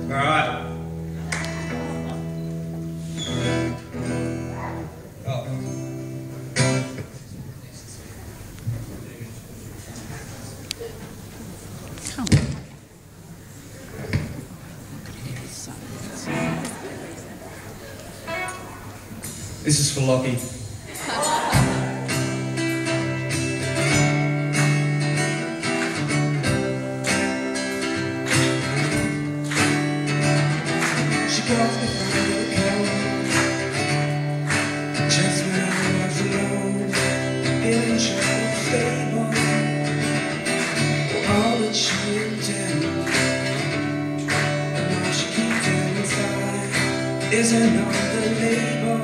Alright. Oh. This is for Lockie. Just when I was alone, in trouble stable, all that she intended, and all she keeps inside isn't on the label.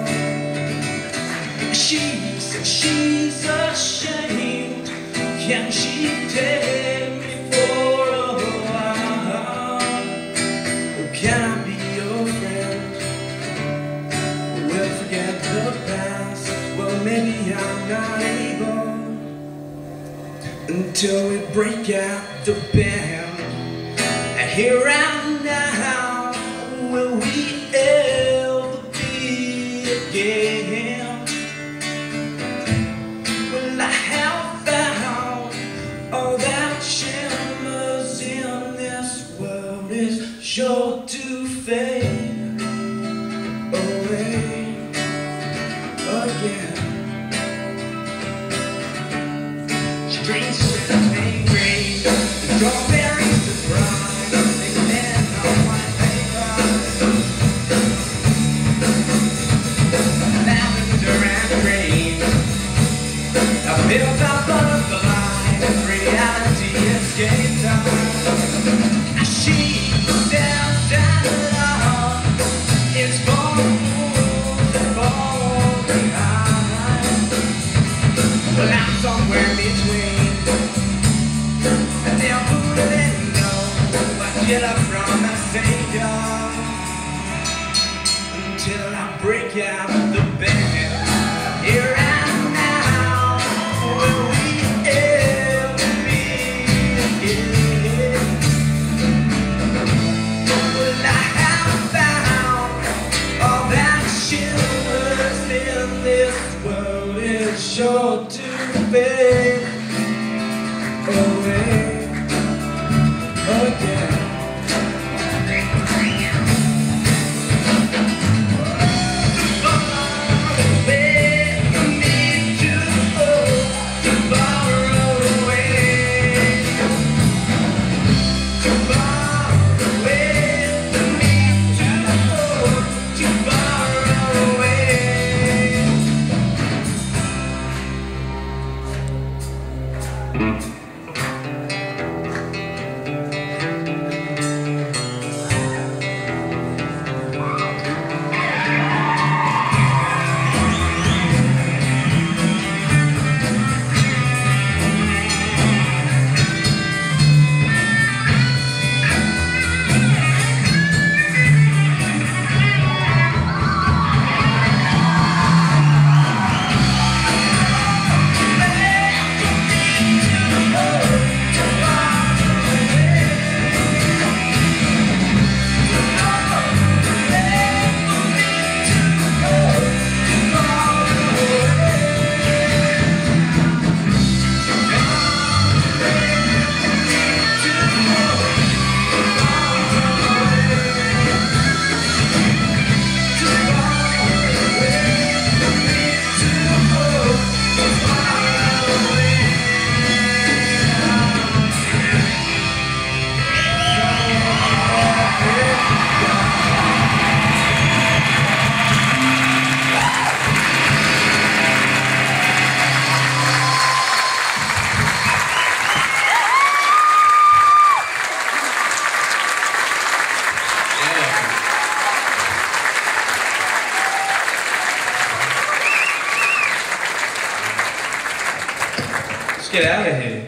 She's ashamed. Can she take me for a while? Or can I be your friend? We'll forget the past. Well, maybe I'm not able until we break out the band. And here and now, will we ever be again? Well, I have found all that shimmers in this world is sure to fade away again. She drinks with a main grain, the strawberries to brine, they stand on my paper. Lavender and rain, I built a butterfly, reality escaped her. She stands and love is for fools and fall behind. Well, I'm somewhere between, and they'll wouldn't know what get up from a savior until I break out the band. Here and now, will we ever meet again? Well, I have found all that shimmers in this world is sure to fade away again. Get out of here.